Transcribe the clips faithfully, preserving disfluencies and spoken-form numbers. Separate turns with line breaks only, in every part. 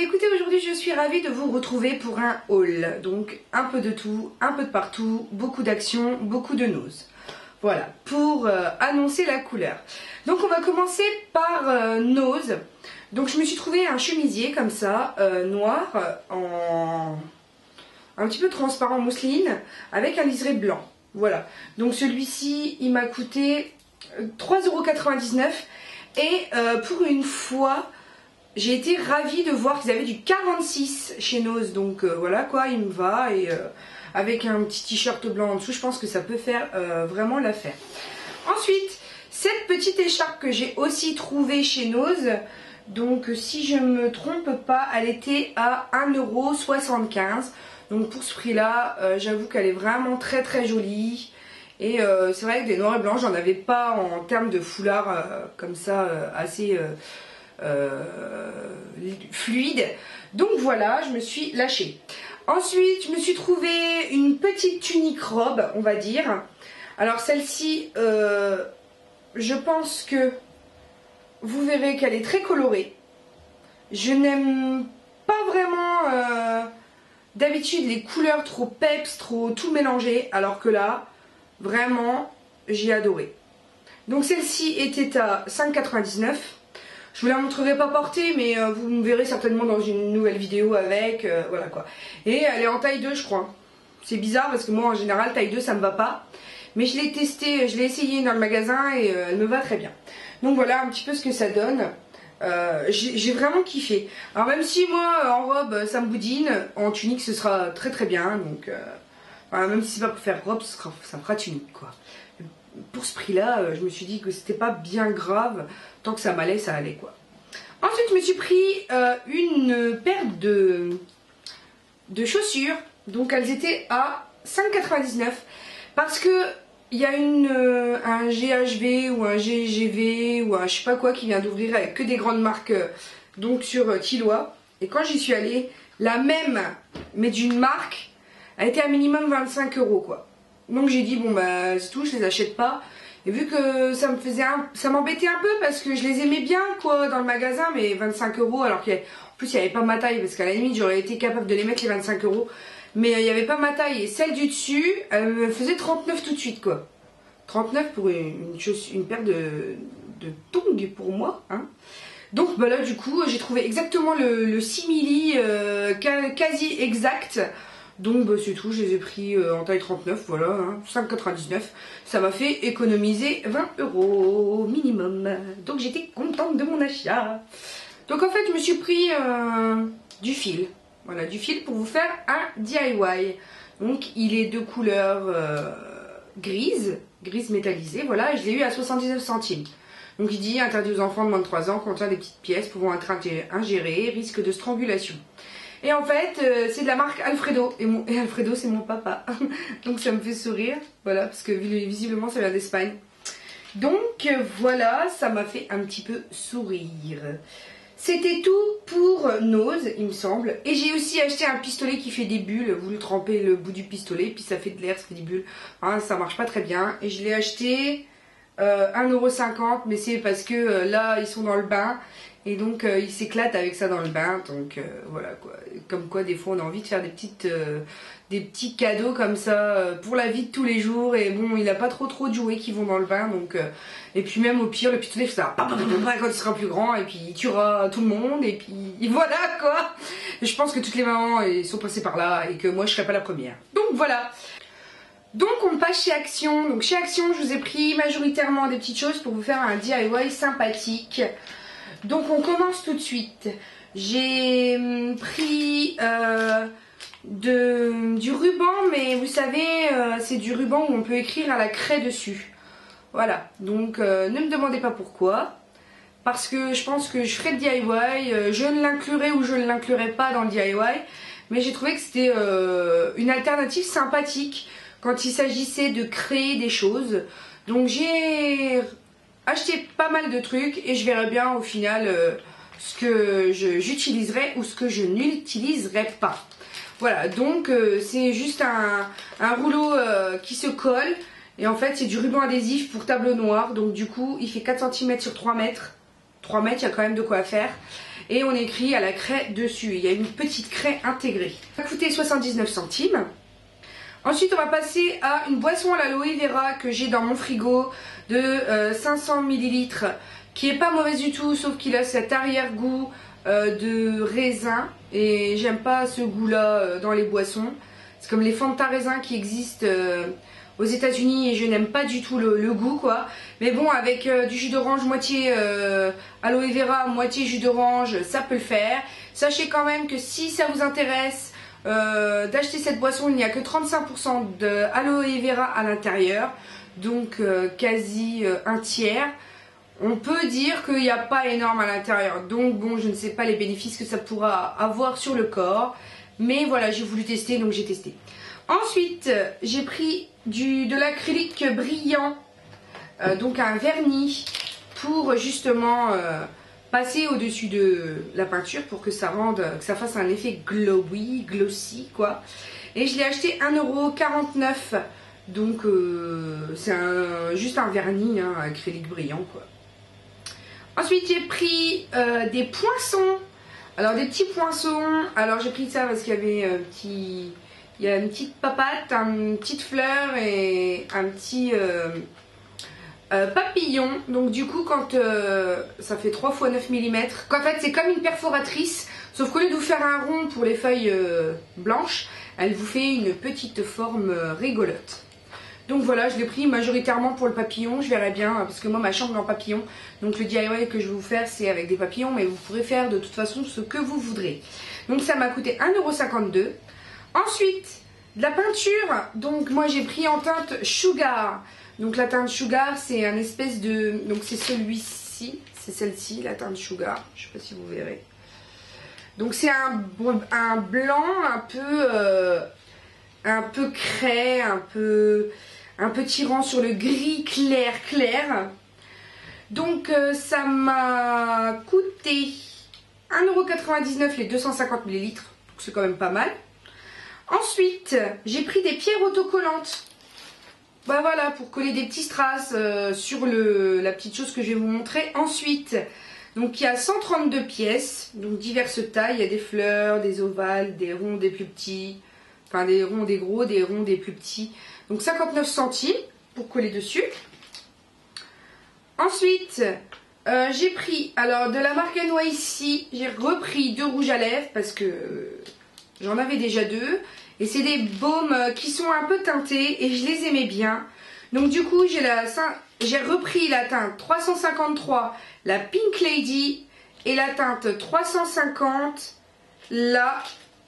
mais écoutez, aujourd'hui je suis ravie de vous retrouver pour un haul. Donc un peu de tout, un peu de partout, beaucoup d'action, beaucoup de nose. Voilà, pour euh, annoncer la couleur. Donc on va commencer par euh, nose. Donc je me suis trouvé un chemisier comme ça, euh, noir, en un petit peu transparent mousseline, avec un liseré blanc. Voilà, donc celui-ci il m'a coûté trois euros quatre-vingt-dix-neuf et euh, pour une fois j'ai été ravie de voir qu'ils avaient du quarante-six chez Nose, donc euh, voilà quoi, il me va, et euh, avec un petit t-shirt blanc en dessous, je pense que ça peut faire euh, vraiment l'affaire. Ensuite, cette petite écharpe que j'ai aussi trouvée chez Nose, donc si je ne me trompe pas, elle était à un euro soixante-quinze, donc pour ce prix là, euh, j'avoue qu'elle est vraiment très très jolie. Et euh, c'est vrai que des noirs et blancs, j'en avais pas en termes de foulard euh, comme ça, euh, assez... Euh, Euh, fluide. Donc voilà, je me suis lâchée. Ensuite, je me suis trouvé une petite tunique robe, on va dire. Alors celle-ci, euh, je pense que vous verrez qu'elle est très colorée. Je n'aime pas vraiment euh, d'habitude les couleurs trop peps, trop tout mélangé, alors que là, vraiment, j'ai adoré. Donc celle-ci était à cinq euros quatre-vingt-dix-neuf. Je vous la montrerai pas portée, mais euh, vous me verrez certainement dans une nouvelle vidéo avec, euh, voilà quoi. Et elle est en taille deux, je crois. C'est bizarre parce que moi en général taille deux ça me va pas. Mais je l'ai testé, je l'ai essayé dans le magasin et euh, elle me va très bien. Donc voilà un petit peu ce que ça donne. Euh, j'ai vraiment kiffé. Alors même si moi en robe ça me boudine, en tunique ce sera très très bien. Donc euh, voilà, même si c'est pas pour faire robe, ce sera, ça me fera tunique quoi. Pour ce prix là, euh, je me suis dit que c'était pas bien grave. Tant que ça m'allait, ça allait quoi. Ensuite, je me suis pris euh, une paire de, de chaussures. Donc, elles étaient à cinq euros quatre-vingt-dix-neuf. Parce que il y a une, euh, un G H V ou un G G V ou un je sais pas quoi qui vient d'ouvrir avec que des grandes marques euh, donc sur euh, Tilloy. Et quand j'y suis allée, la même, mais d'une marque, a été à minimum vingt-cinq euros quoi. Donc j'ai dit bon bah c'est tout, je les achète pas. Et vu que ça me faisait un, ça m'embêtait un peu parce que je les aimais bien quoi dans le magasin, mais vingt-cinq euros alors qu'en plus il n'y avait pas ma taille, parce qu'à la limite j'aurais été capable de les mettre les vingt-cinq euros, mais il n'y avait pas ma taille et celle du dessus elle me faisait trente-neuf tout de suite quoi. trente-neuf pour une, une, une paire de, de tongs pour moi hein. Donc bah là du coup j'ai trouvé exactement le, le simili euh, quasi exact. Donc bah, c'est tout, je les ai pris euh, en taille trente-neuf, voilà, hein, cinq euros quatre-vingt-dix-neuf. Ça m'a fait économiser vingt euros minimum. Donc j'étais contente de mon achat. Donc en fait je me suis pris euh, du fil. Voilà, du fil pour vous faire un D I Y. Donc il est de couleur euh, grise, grise métallisée, voilà, et je l'ai eu à soixante-dix-neuf centimes. Donc il dit interdit aux enfants de moins de trois ans, contient des petites pièces pouvant être ingérées, risque de strangulation. Et en fait, euh, c'est de la marque Alfredo. Et, mon, et Alfredo, c'est mon papa. Donc ça me fait sourire. Voilà, parce que visiblement, ça vient d'Espagne. Donc euh, voilà, ça m'a fait un petit peu sourire. C'était tout pour Nose, il me semble. Et j'ai aussi acheté un pistolet qui fait des bulles. Vous le trempez le bout du pistolet, puis ça fait de l'air, ça fait des bulles. Hein, ça marche pas très bien. Et je l'ai acheté euh, un euro cinquante, mais c'est parce que euh, là, ils sont dans le bain. Et donc euh, il s'éclate avec ça dans le bain, donc euh, voilà quoi. Comme quoi des fois on a envie de faire des petites, euh, des petits cadeaux comme ça euh, pour la vie de tous les jours. Et bon, il n'a pas trop trop de jouets qui vont dans le bain, donc euh, et puis même au pire le pistolet fait ça quand il sera plus grand et puis il tuera tout le monde et puis et voilà quoi. Je pense que toutes les mamans sont passées par là et que moi je serai pas la première. Donc voilà. Donc on passe chez Action. Donc chez Action je vous ai pris majoritairement des petites choses pour vous faire un D I Y sympathique. Donc on commence tout de suite. J'ai pris euh, de, du ruban, mais vous savez, euh, c'est du ruban où on peut écrire à la craie dessus. Voilà, donc euh, ne me demandez pas pourquoi. Parce que je pense que je ferai le D I Y, euh, je ne l'inclurai ou je ne l'inclurai pas dans le D I Y. Mais j'ai trouvé que c'était euh, une alternative sympathique quand il s'agissait de créer des choses. Donc j'ai acheté pas mal de trucs et je verrai bien au final euh, ce que j'utiliserai ou ce que je n'utiliserai pas. Voilà, donc euh, c'est juste un, un rouleau euh, qui se colle et en fait c'est du ruban adhésif pour tableau noir. Donc du coup il fait quatre centimètres sur trois mètres. trois mètres, il y a quand même de quoi faire. Et on écrit à la craie dessus. Il y a une petite craie intégrée. Ça va coûter soixante-dix-neuf centimes. Ensuite, on va passer à une boisson à l'aloe vera que j'ai dans mon frigo de euh, cinq cents millilitres, qui est pas mauvaise du tout, sauf qu'il a cet arrière-goût euh, de raisin. Et j'aime pas ce goût-là euh, dans les boissons. C'est comme les Fanta raisin qui existent euh, aux États-Unis et je n'aime pas du tout le, le goût, quoi. Mais bon, avec euh, du jus d'orange moitié euh, aloe vera, moitié jus d'orange, ça peut le faire. Sachez quand même que si ça vous intéresse Euh, d'acheter cette boisson, il n'y a que trente-cinq pour cent d'aloe vera à l'intérieur, donc euh, quasi euh, un tiers. On peut dire qu'il n'y a pas énorme à l'intérieur, donc bon, je ne sais pas les bénéfices que ça pourra avoir sur le corps, mais voilà, j'ai voulu tester, donc j'ai testé. Ensuite, j'ai pris du, de l'acrylique brillant, euh, donc un vernis, pour justement euh, passer au-dessus de la peinture pour que ça rende, que ça fasse un effet glowy, glossy quoi. Et je l'ai acheté un euro quarante-neuf, donc euh, c'est un, juste un vernis, hein, acrylique brillant quoi. Ensuite j'ai pris euh, des poinçons, alors des petits poinçons, alors j'ai pris ça parce qu'il y avait un petit, il y a une petite papate, une petite fleur et un petit... Euh, Euh, papillon, donc du coup quand euh, ça fait trois fois neuf millimètres, en fait c'est comme une perforatrice, sauf qu'au lieu de vous faire un rond pour les feuilles euh, blanches, elle vous fait une petite forme euh, rigolote. Donc voilà, je l'ai pris majoritairement pour le papillon, je verrai bien, parce que moi ma chambre est en papillon, donc le D I Y que je vais vous faire c'est avec des papillons, mais vous pourrez faire de toute façon ce que vous voudrez. Donc ça m'a coûté un euro cinquante-deux. Ensuite, de la peinture, donc moi j'ai pris en teinte Sugar. Donc la teinte Sugar, c'est un espèce de... Donc c'est celui-ci, c'est celle-ci, la teinte Sugar. Je ne sais pas si vous verrez. Donc c'est un, un blanc un peu, euh, un peu craie, un peu, un peu tirant sur le gris clair clair. Donc euh, ça m'a coûté un euro quatre-vingt-dix-neuf les deux cent cinquante millilitres. Donc c'est quand même pas mal. Ensuite, j'ai pris des pierres autocollantes. Bah voilà, pour coller des petits strass euh, sur le, la petite chose que je vais vous montrer. Ensuite, donc il y a cent trente-deux pièces, donc diverses tailles. Il y a des fleurs, des ovales, des ronds, des plus petits. Enfin des ronds, des gros, des ronds, des plus petits. Donc cinquante-neuf centimes pour coller dessus. Ensuite, euh, j'ai pris, alors de la marque N Y C, j'ai repris deux rouges à lèvres parce que euh, j'en avais déjà deux. Et c'est des baumes qui sont un peu teintés et je les aimais bien. Donc du coup, j'ai la j'ai repris la teinte trois cent cinquante-trois, la Pink Lady, et la teinte trois cent cinquante, la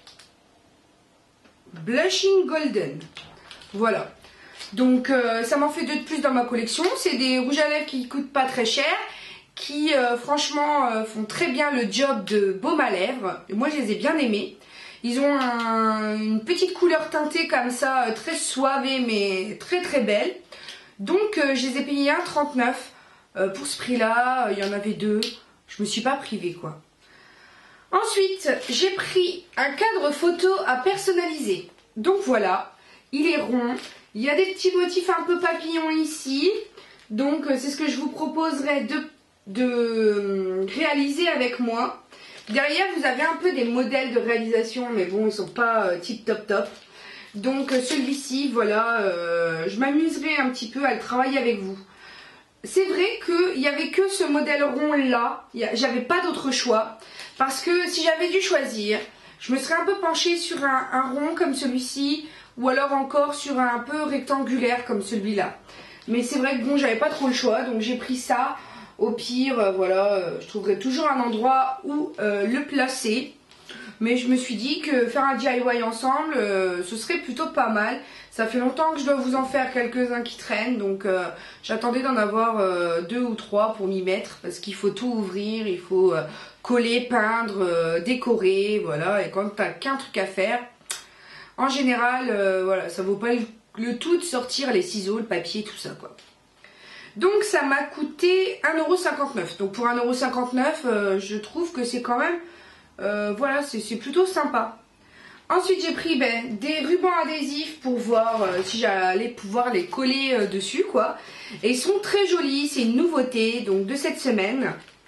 Blushing Golden. Voilà. Donc euh, ça m'en fait deux de plus dans ma collection. C'est des rouges à lèvres qui coûtent pas très cher, qui euh, franchement euh, font très bien le job de baume à lèvres. Et moi je les ai bien aimés. Ils ont un, une petite couleur teintée comme ça, très soivée mais très très belle. Donc euh, je les ai payés un trente-neuf. Euh, pour ce prix-là, il y en avait deux. Je me suis pas privée quoi. Ensuite, j'ai pris un cadre photo à personnaliser. Donc voilà, il est rond. Il y a des petits motifs un peu papillons ici. Donc c'est ce que je vous proposerai de, de réaliser avec moi. Derrière, vous avez un peu des modèles de réalisation, mais bon, ils sont pas euh, tip top top. Donc euh, celui-ci, voilà, euh, je m'amuserai un petit peu à le travailler avec vous. C'est vrai qu'il n'y avait que ce modèle rond là, j'avais pas d'autre choix. Parce que si j'avais dû choisir, je me serais un peu penchée sur un, un rond comme celui-ci, ou alors encore sur un peu rectangulaire comme celui-là. Mais c'est vrai que bon, j'avais pas trop le choix, donc j'ai pris ça. Au pire, euh, voilà, euh, je trouverai toujours un endroit où euh, le placer. Mais je me suis dit que faire un D I Y ensemble, euh, ce serait plutôt pas mal. Ça fait longtemps que je dois vous en faire quelques-uns qui traînent. Donc euh, j'attendais d'en avoir euh, deux ou trois pour m'y mettre. Parce qu'il faut tout ouvrir, il faut euh, coller, peindre, euh, décorer. Voilà, et quand t'as qu'un truc à faire, en général, euh, voilà, ça vaut pas le, le tout de sortir les ciseaux, le papier, tout ça quoi. Donc ça m'a coûté un euro cinquante-neuf. Donc pour un euro cinquante-neuf, euh, je trouve que c'est quand même, euh, voilà, c'est plutôt sympa. Ensuite j'ai pris ben, des rubans adhésifs pour voir euh, si j'allais pouvoir les coller euh, dessus quoi. Et ils sont très jolis, c'est une nouveauté donc de cette semaine.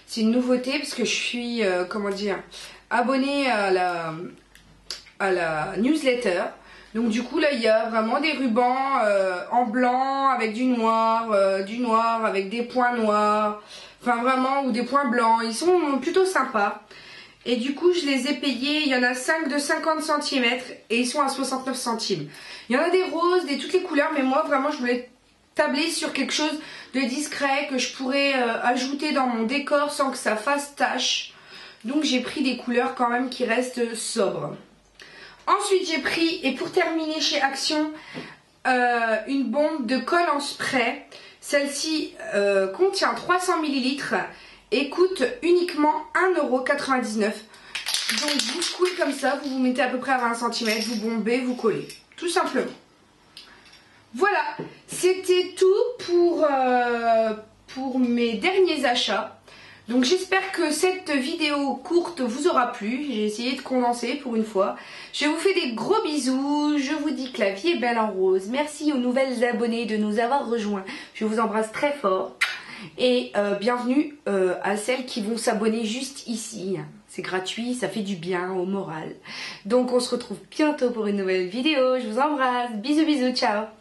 C'est une nouveauté parce que je suis, euh, comment dire, abonnée à la, à la newsletter. Donc du coup là il y a vraiment des rubans euh, en blanc avec du noir, euh, du noir avec des points noirs, enfin vraiment, ou des points blancs. Ils sont plutôt sympas. Et du coup je les ai payés, il y en a cinq de cinquante centimètres et ils sont à soixante-neuf centimes. Il y en a des roses, des toutes les couleurs, mais moi vraiment je voulais tabler sur quelque chose de discret que je pourrais euh, ajouter dans mon décor sans que ça fasse tache. Donc j'ai pris des couleurs quand même qui restent sobres. Ensuite j'ai pris, et pour terminer chez Action, euh, une bombe de colle en spray. Celle-ci euh, contient trois cents millilitres et coûte uniquement un euro quatre-vingt-dix-neuf. Donc vous secouez comme ça, vous vous mettez à peu près à vingt centimètres, vous bombez, vous collez. Tout simplement. Voilà, c'était tout pour, euh, pour mes derniers achats. Donc j'espère que cette vidéo courte vous aura plu. J'ai essayé de condenser pour une fois. Je vous fais des gros bisous. Je vous dis que la vie est belle en rose. Merci aux nouvelles abonnées de nous avoir rejoints. Je vous embrasse très fort. Et euh, bienvenue euh, à celles qui vont s'abonner juste ici. C'est gratuit, ça fait du bien au moral. Donc on se retrouve bientôt pour une nouvelle vidéo. Je vous embrasse. Bisous bisous, ciao.